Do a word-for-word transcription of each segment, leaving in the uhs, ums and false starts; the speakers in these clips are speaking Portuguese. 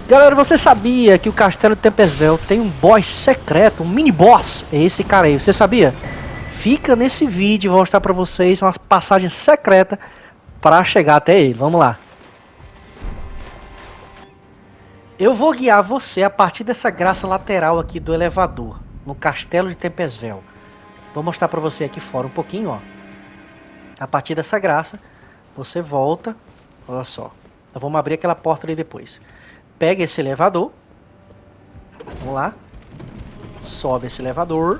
Galera, você sabia que o Castelo de Tempesvel tem um boss secreto, um mini boss? É esse cara aí, você sabia? Fica nesse vídeo, vou mostrar pra vocês uma passagem secreta para chegar até ele. Vamos lá. Eu vou guiar você a partir dessa graça lateral aqui do elevador, no Castelo de Tempesvel. Vou mostrar pra você aqui fora um pouquinho, ó. A partir dessa graça, você volta, olha só. Então, vamos abrir aquela porta ali depois. Pega esse elevador. Vamos lá. Sobe esse elevador.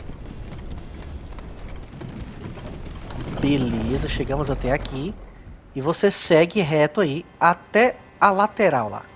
Beleza, chegamos até aqui. E você segue reto aí até a lateral lá.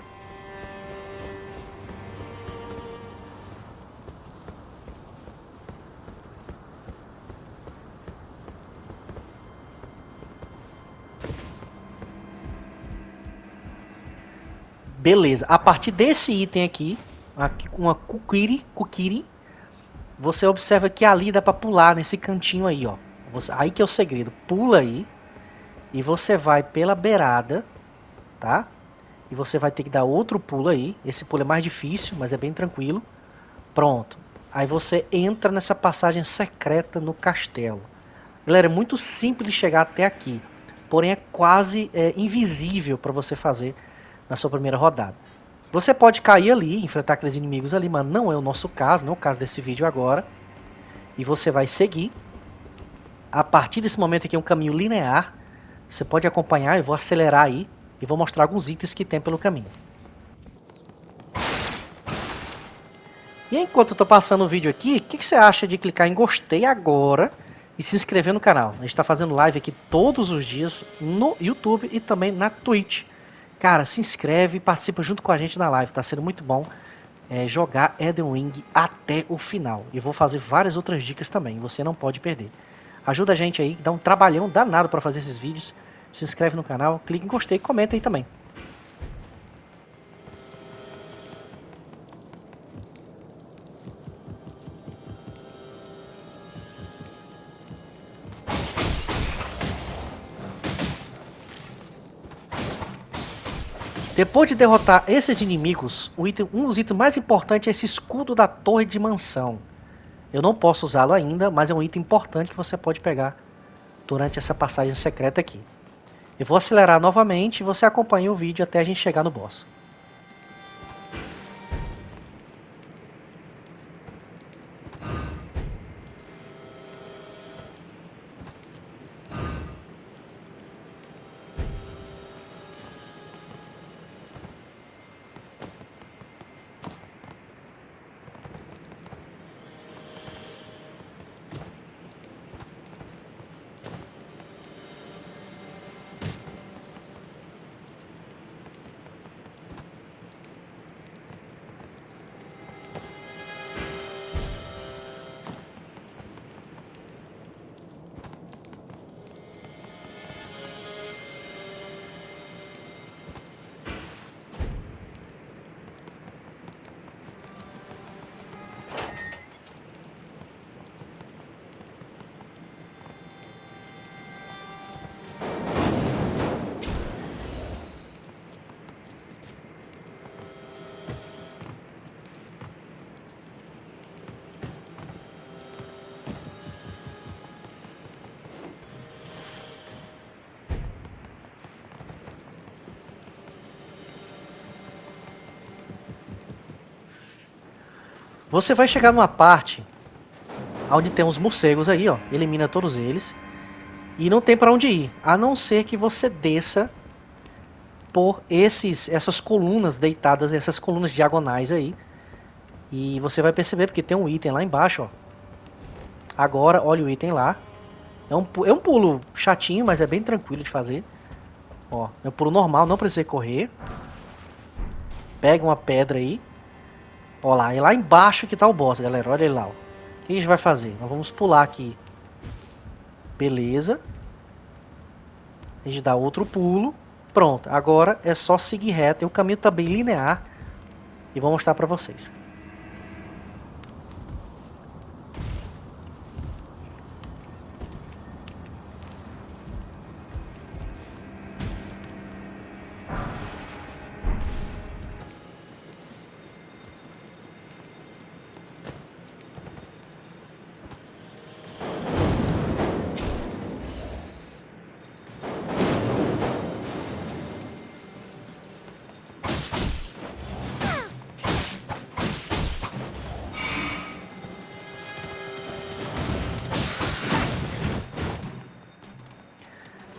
Beleza, a partir desse item aqui, aqui com uma Kukiri, Kukiri, você observa que ali dá pra pular nesse cantinho aí, ó. Você, aí que é o segredo, pula aí e você vai pela beirada, tá? E você vai ter que dar outro pulo aí, esse pulo é mais difícil, mas é bem tranquilo. Pronto, aí você entra nessa passagem secreta no castelo. Galera, é muito simples de chegar até aqui, porém é quase é, invisível para você fazer na sua primeira rodada. Você pode cair ali, enfrentar aqueles inimigos ali, mas não é o nosso caso, não é o caso desse vídeo agora. E você vai seguir. A partir desse momento aqui é um caminho linear. Você pode acompanhar, eu vou acelerar aí e vou mostrar alguns itens que tem pelo caminho. E enquanto eu estou passando o vídeo aqui, o que, que você acha de clicar em gostei agora e se inscrever no canal? A gente está fazendo live aqui todos os dias no YouTube e também na Twitch. Cara, se inscreve e participa junto com a gente na live, tá sendo muito bom é, jogar Elden Ring até o final. E vou fazer várias outras dicas também, você não pode perder. Ajuda a gente aí, dá um trabalhão danado para fazer esses vídeos. Se inscreve no canal, clica em gostei e comenta aí também. Depois de derrotar esses inimigos, o item, um dos itens mais importantes é esse escudo da torre de mansão. Eu não posso usá-lo ainda, mas é um item importante que você pode pegar durante essa passagem secreta aqui. Eu vou acelerar novamente e você acompanha o vídeo até a gente chegar no boss. Você vai chegar numa parte onde tem uns morcegos aí, ó. Elimina todos eles. E não tem pra onde ir, a não ser que você desça por esses, essas colunas deitadas, essas colunas diagonais aí. E você vai perceber, porque tem um item lá embaixo, ó. Agora, olha o item lá. É um, é um pulo chatinho, mas é bem tranquilo de fazer. Ó, é um pulo normal, não precisa correr. Pega uma pedra aí. Ó lá, é lá embaixo que tá o boss, galera. Olha ele lá, ó. O que a gente vai fazer? Nós vamos pular aqui. Beleza. A gente dá outro pulo. Pronto, agora é só seguir reto. E o caminho tá bem linear. E vou mostrar pra vocês.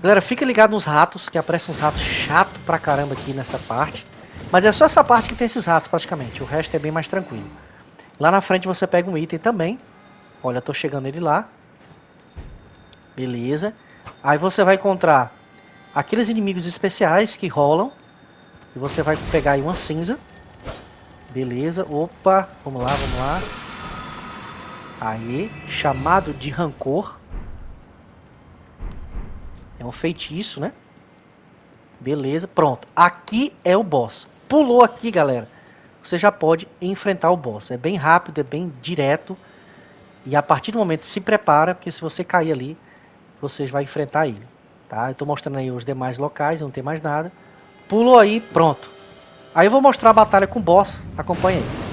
Galera, fica ligado nos ratos, que aparecem uns ratos chato pra caramba aqui nessa parte. Mas é só essa parte que tem esses ratos praticamente, o resto é bem mais tranquilo. Lá na frente você pega um item também. Olha, eu tô chegando ele lá. Beleza. Aí você vai encontrar aqueles inimigos especiais que rolam. E você vai pegar aí uma cinza. Beleza. Opa, vamos lá, vamos lá. Aí, chamado de rancor. É um feitiço, né? Beleza, pronto. Aqui é o boss. Pulou aqui, galera. Você já pode enfrentar o boss. É bem rápido, é bem direto. E a partir do momento se prepara, porque se você cair ali, você vai enfrentar ele. Tá? Eu tô mostrando aí os demais locais, não tem mais nada. Pulou aí, pronto. Aí eu vou mostrar a batalha com o boss. Acompanha aí.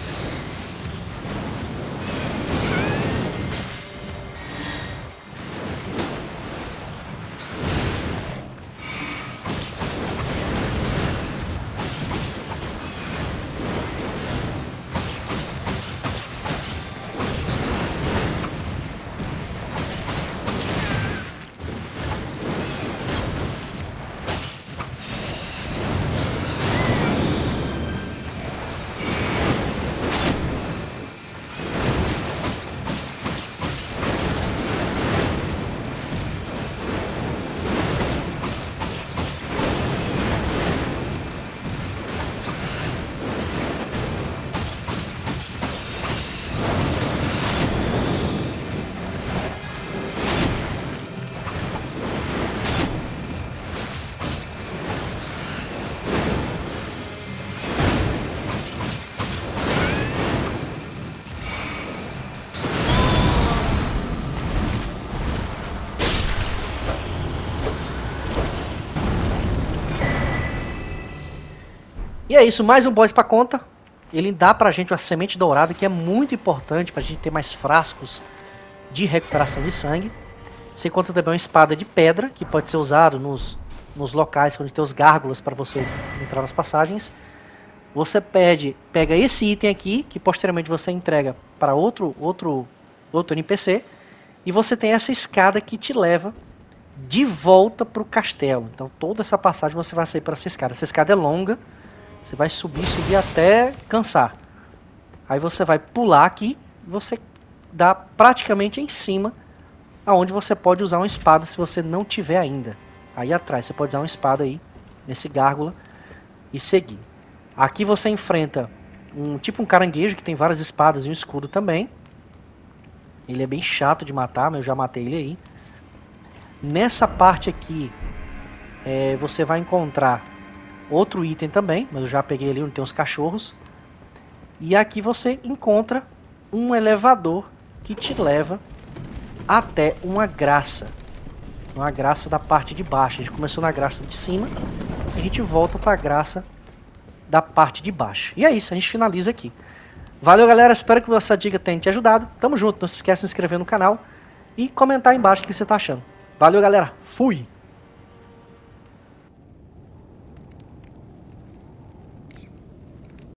E é isso, mais um boss pra conta. Ele dá pra gente uma semente dourada, que é muito importante pra gente ter mais frascos de recuperação de sangue. Você encontra também uma espada de pedra, que pode ser usado nos, nos locais onde tem os gárgulas para você entrar nas passagens. Você pede, pega esse item aqui, que posteriormente você entrega para outro, outro, outro N P C. E você tem essa escada que te leva de volta para o castelo. Então toda essa passagem você vai sair por essa escada. Essa escada é longa. Você vai subir, subir até cansar. Aí você vai pular aqui. E você dá praticamente em cima. Aonde você pode usar uma espada se você não tiver ainda. Aí atrás você pode usar uma espada aí. Nesse gárgula. E seguir. Aqui você enfrenta um tipo um caranguejo que tem várias espadas e um escudo também. Ele é bem chato de matar, mas eu já matei ele aí. Nessa parte aqui é, você vai encontrar outro item também, mas eu já peguei ali onde tem os cachorros. E aqui você encontra um elevador que te leva até uma graça. Uma graça da parte de baixo. A gente começou na graça de cima e a gente volta para a graça da parte de baixo. E é isso, a gente finaliza aqui. Valeu, galera, espero que essa dica tenha te ajudado. Tamo junto, não se esqueça de se inscrever no canal e comentar aí embaixo o que você tá achando. Valeu, galera, fui!